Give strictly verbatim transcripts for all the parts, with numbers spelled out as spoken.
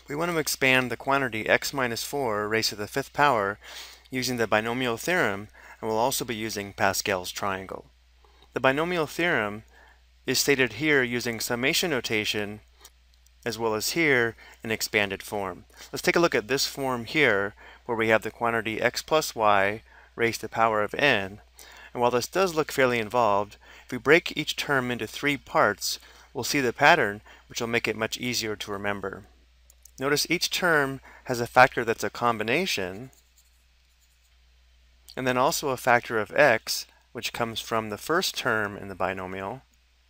We want to expand the quantity x minus four raised to the fifth power using the binomial theorem, and we'll also be using Pascal's triangle. The binomial theorem is stated here using summation notation, as well as here in expanded form. Let's take a look at this form here, where we have the quantity x plus y raised to the power of n. And while this does look fairly involved, if we break each term into three parts, we'll see the pattern, which will make it much easier to remember. Notice each term has a factor that's a combination, and then also a factor of x, which comes from the first term in the binomial,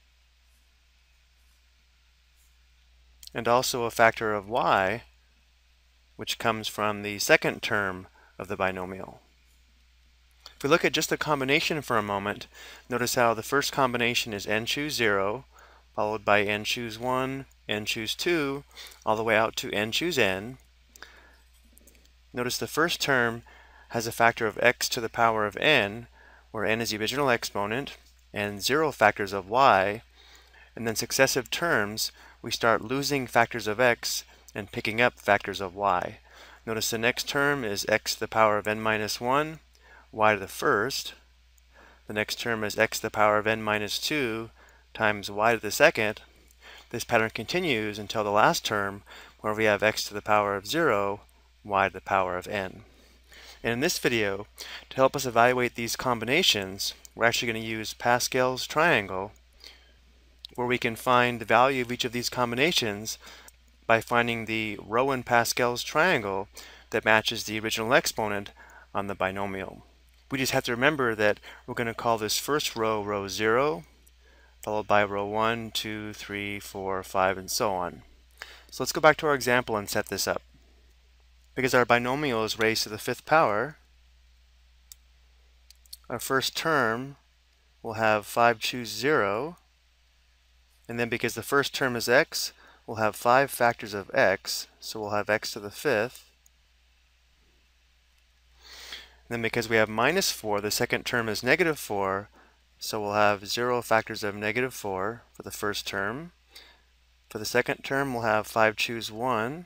and also a factor of y, which comes from the second term of the binomial. If we look at just the combination for a moment, notice how the first combination is n choose zero, followed by n choose one, n choose two, all the way out to n choose n. Notice the first term has a factor of x to the power of n, where n is the original exponent, and zero factors of y, and then successive terms we start losing factors of x and picking up factors of y. Notice the next term is x to the power of n minus one, y to the first. The next term is x to the power of n minus two times y to the second. This pattern continues until the last term, where we have x to the power of zero, y to the power of n. And in this video, to help us evaluate these combinations, we're actually going to use Pascal's triangle, where we can find the value of each of these combinations by finding the row in Pascal's triangle that matches the original exponent on the binomial. We just have to remember that we're going to call this first row row zero, followed by row one, two, three, four, five, and so on. So let's go back to our example and set this up. Because our binomial is raised to the fifth power, our first term will have five choose zero, and then because the first term is x, we'll have five factors of x, so we'll have x to the fifth. And then because we have minus four, the second term is negative four, so we'll have zero factors of negative four for the first term. For the second term, we'll have five choose one,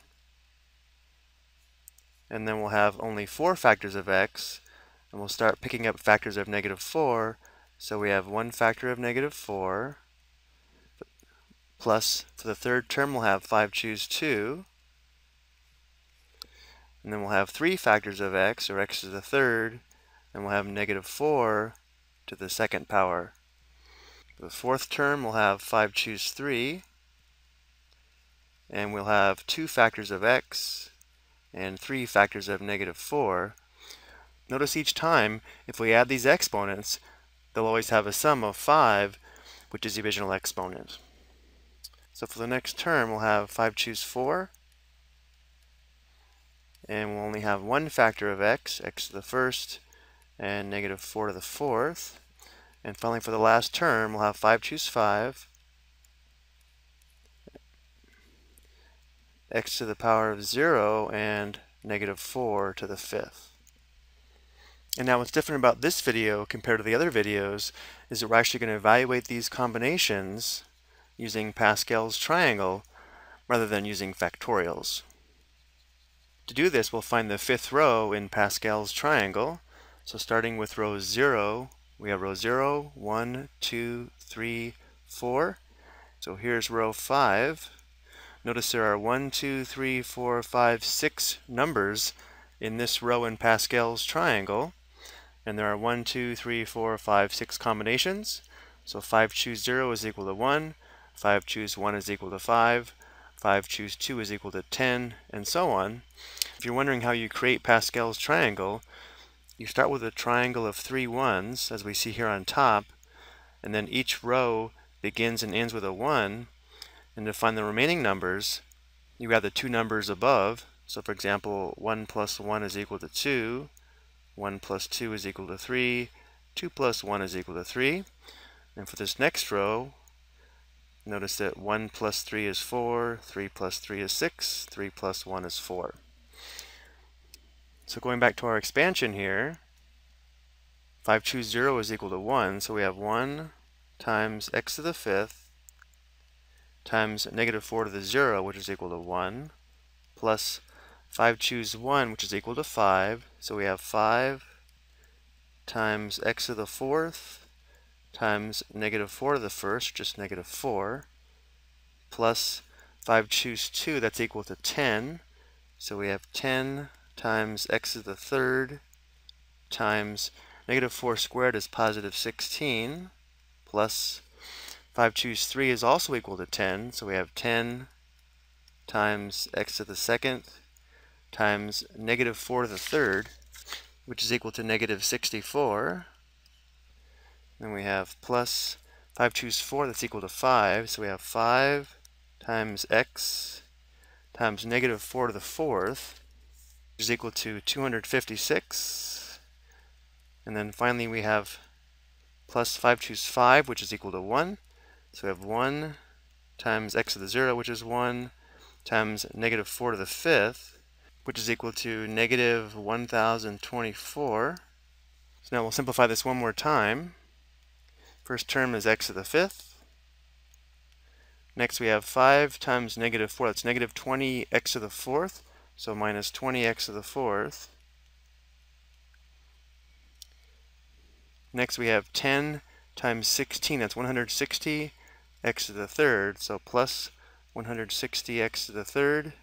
and then we'll have only four factors of x, and we'll start picking up factors of negative four, so we have one factor of negative four, plus for the third term we'll have five choose two, and then we'll have three factors of x, or x to the third, and we'll have negative four to the second power. For the fourth term we'll have five choose three, and we'll have two factors of x, and three factors of negative four. Notice each time, if we add these exponents, they'll always have a sum of five, which is the original exponent. So for the next term, we'll have five choose four, and we'll only have one factor of x, x to the first, and negative four to the fourth. And finally, for the last term, we'll have five choose five, x to the power of zero, and negative four to the fifth. And now what's different about this video compared to the other videos is that we're actually going to evaluate these combinations using Pascal's triangle rather than using factorials. To do this, we'll find the fifth row in Pascal's triangle. So starting with row zero, we have row zero, one, two, three, four. So here's row five. Notice there are one, two, three, four, five, six numbers in this row in Pascal's triangle. And there are one, two, three, four, five, six combinations. So five choose zero is equal to one, five choose one is equal to five, five choose two is equal to ten, and so on. If you're wondering how you create Pascal's triangle, you start with a triangle of three ones, as we see here on top, and then each row begins and ends with a one. And to find the remaining numbers, you add the two numbers above. So for example, one plus one is equal to two, one plus two is equal to three, two plus one is equal to three. And for this next row, notice that one plus three is four, three plus three is six, three plus one is four. So going back to our expansion here, five choose zero is equal to one, so we have one times x to the fifth times negative four to the zero, which is equal to one, plus five choose one, which is equal to five. So we have five times x to the fourth times negative four to the first, just negative four, plus five choose two, that's equal to ten. So we have ten times x to the third times negative four squared is positive sixteen, plus five choose three is also equal to ten. So we have ten times x to the second times negative four to the third, which is equal to negative sixty-four. Then we have plus five choose four, that's equal to five. So we have five times x times negative four to the fourth, which is equal to two hundred fifty-six. And then finally we have plus five choose five, which is equal to one. So we have one times x to the zero, which is one, times negative four to the fifth, which is equal to negative one thousand twenty-four. So now we'll simplify this one more time. First term is x to the fifth. Next we have five times negative four, that's negative twenty x to the fourth, so minus twenty x to the fourth. Next we have ten times sixteen, that's one hundred sixty x to the third, so plus one hundred sixty x to the third.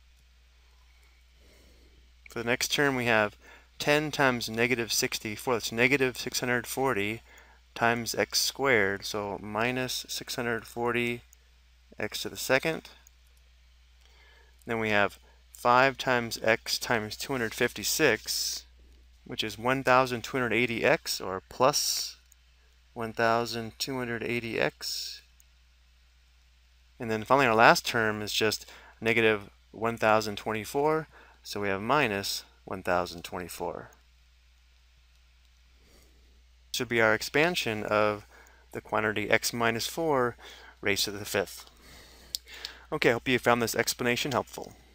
For the next term we have ten times negative sixty-four, that's negative six hundred forty times x squared, so minus six hundred forty x to the second. Then we have five times x times two hundred fifty-six, which is one thousand two hundred eighty x, or plus one thousand two hundred eighty x. And then finally our last term is just negative one thousand twenty-four, so we have minus one thousand twenty-four. Should be our expansion of the quantity x minus four raised to the fifth. Okay, I hope you found this explanation helpful.